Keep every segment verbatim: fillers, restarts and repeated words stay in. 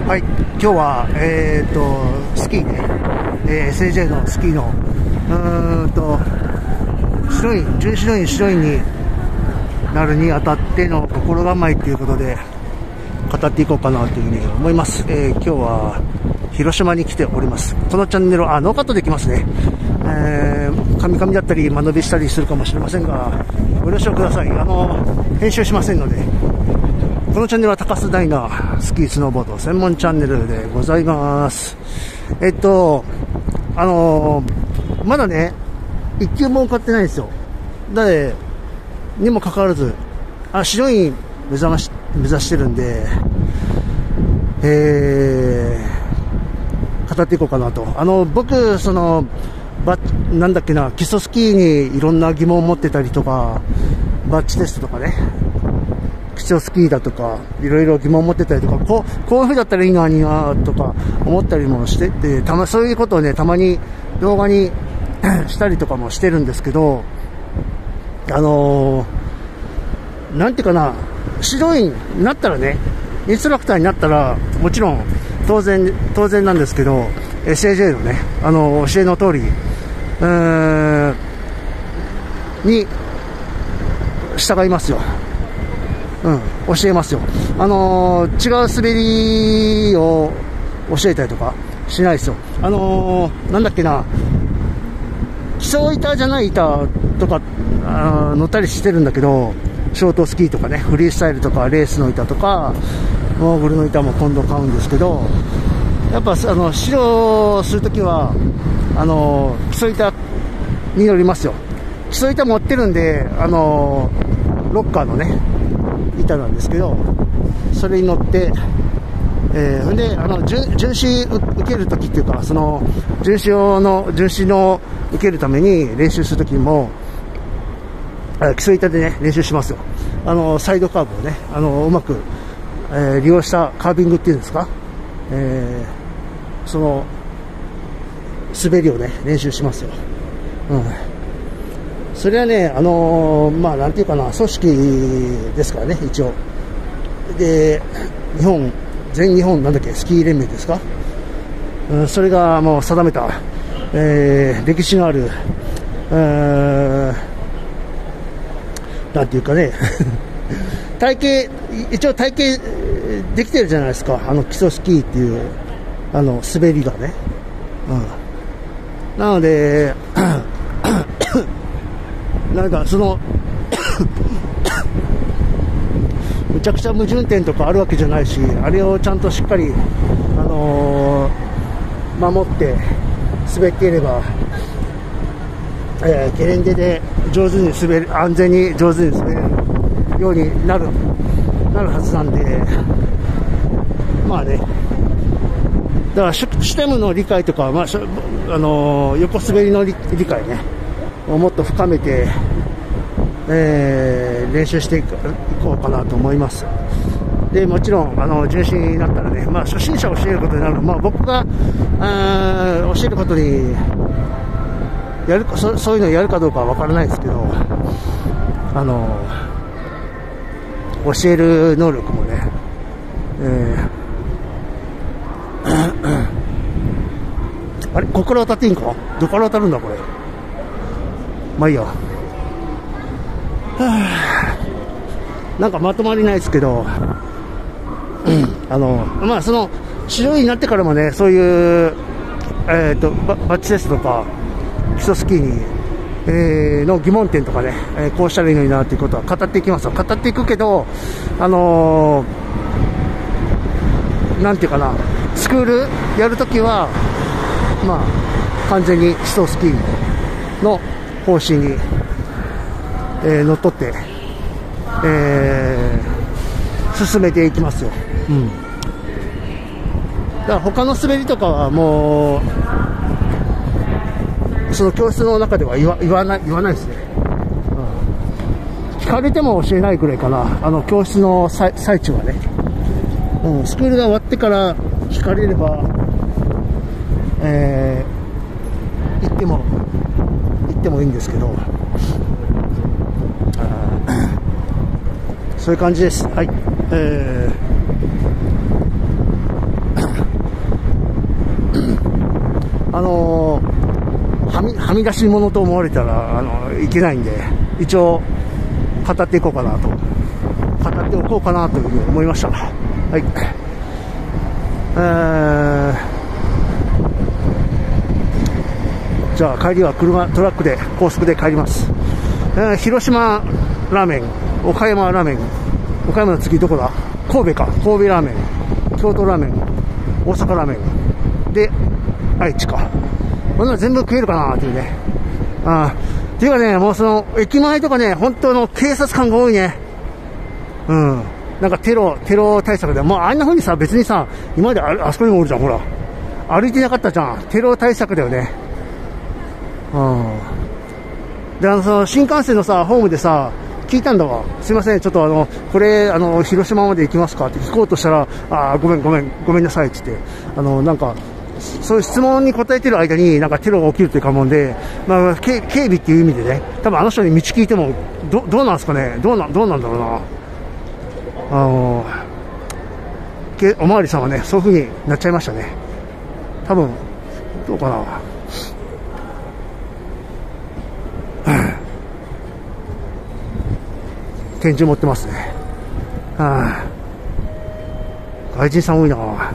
はい、今日は、えー、とスキーね、えー、エスエージェー のスキーのうーんと白い準指導員指導員になるにあたっての心構えということで語っていこうかなというふうに思います。えー、今日は広島に来ております。このチャンネルはあノーカットできますね。えー、カミカミだったり間延びしたりするかもしれませんがご了承ください。あの編集しませんので。このチャンネルは高須大のスキースノーボード専門チャンネルでございます。えっとあのー、まだね一級も受かってないんですよ。誰にもかかわらずあ指導員目指し目指してるんで、えー、語っていこうかなと。あの僕そのバなんだっけな基礎スキーにいろんな疑問を持ってたりとかバッジテストとかね基礎スキーだとかいろいろ疑問を持ってたりとかこう、こういう風だったらいいのになとか思ったりもしててたまそういうことをねたまに動画にしたりとかもしてるんですけどあのー、なんていうかな指導員になったらねインストラクターになったらもちろん当然当然なんですけど エスエージェー のねあの教えの通りうーんに従いますよ。うん、教えますよ。あのー、違う滑りを教えたりとかしないですよ。あのー、なんだっけな基礎板じゃない板とかあ乗ったりしてるんだけどショートスキーとかねフリースタイルとかレースの板とかモーグルの板も今度買うんですけどやっぱあの指導するときはあのー、基礎板に乗りますよ。基礎板持ってるんであのー、ロッカーのね板なんですけどそれに乗って、えー、であの 巡, 巡視受けるときっていうかその巡視用の巡視の受けるために練習するときにも基礎板でね練習しますよ。あのサイドカーブをねあのうまく、えー、利用したカービングっていうんですか、えー、その滑りをね練習しますよ。うんそれはね、あのー、まあなんていうかな組織ですからね一応で日本全日本なんだっけスキー連盟ですか、うん、それがもう定めた、えー、歴史のある、えー、なんていうかね体系一応体系できてるじゃないですかあの基礎スキーっていうあの滑りがね、うん、なのでなんかそのむちゃくちゃ矛盾点とかあるわけじゃないしあれをちゃんとしっかり、あのー、守って滑っていれば、えー、ゲレンデで上手に滑る安全に上手に滑れるようになるなるはずなんでまあねだからシュテムの理解とか、まああのー、横滑りの 理, 理解ねをもっと深めて、えー、練習していこうかなと思います。でもちろんあの巡視になったらね、まあ、初心者を教えることになる、まあ、僕があ教えることにやる そ, そういうのをやるかどうかは分からないですけどあの教える能力もね、えー、あれここから渡っていいんかどこから渡るんだこれまあいいや、はあ、なんかまとまりないですけど、うん、あのまあその指導員になってからもねそういう、えー、と バ, バッチテストとか基礎スキーに、えー、の疑問点とかね、えー、こうしたらいいのになということは語っていきますよ。語っていくけどあのー、なんていうかなスクールやるときはまあ完全に基礎スキーの方針に、えー、のっとって、えー、進めていきますよ、うん、だから他の滑りとかはもうその教室の中では言わ、言わない、言わないですね、うん、聞かれても教えないくらいかなあの教室の最、最中はね、うん、スクールが終わってから聞かれれば、えー、言ってもでもいいんですけどそういう感じです。はい、えーのー、はみ、はみ出し物と思われたら、あのー、いけないんで、一応、語っていこうかなと。語っておこうかなというふうに思いました。はい。えー、じゃあ帰りは車、トラックで、高速で帰ります。えー、広島ラーメン、岡山ラーメン、岡山の次どこだ？神戸か。神戸ラーメン、京都ラーメン、大阪ラーメン。で、愛知か。こんなの全部食えるかなっていうね。ああ。っていうかね、もうその、駅前とかね、本当の警察官が多いね。うん。なんかテロ、テロ対策で。もうあんな風にさ、別にさ、今まで あ, あそこにもおるじゃん、ほら。歩いてなかったじゃん。テロ対策だよね。うん。で、あの、その、新幹線のさ、ホームでさ、聞いたんだわ。すいません、ちょっとあの、これ、あの、広島まで行きますかって聞こうとしたら、ああ、ごめん、ごめん、ごめんなさいって言って、あの、なんか、そういう質問に答えてる間になんかテロが起きるというかもんで、まあ、警備っていう意味でね、多分あの人に道聞いてもど、どうなんですかね、どうな、どうなんだろうな。あのおまわりさんはね、そういう風になっちゃいましたね。多分、どうかな。拳銃持ってますね。はあ、外人さん多いな。はい、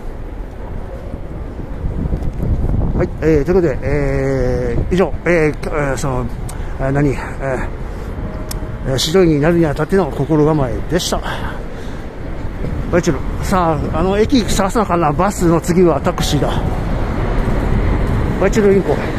えー、ということで、えー、以上、えー、その、えー、何、えー、指導員になるにあたっての心構えでした。バイチル、さあ、あの、駅探さなあかんな。バスの次はタクシーだ。バイチルインコ。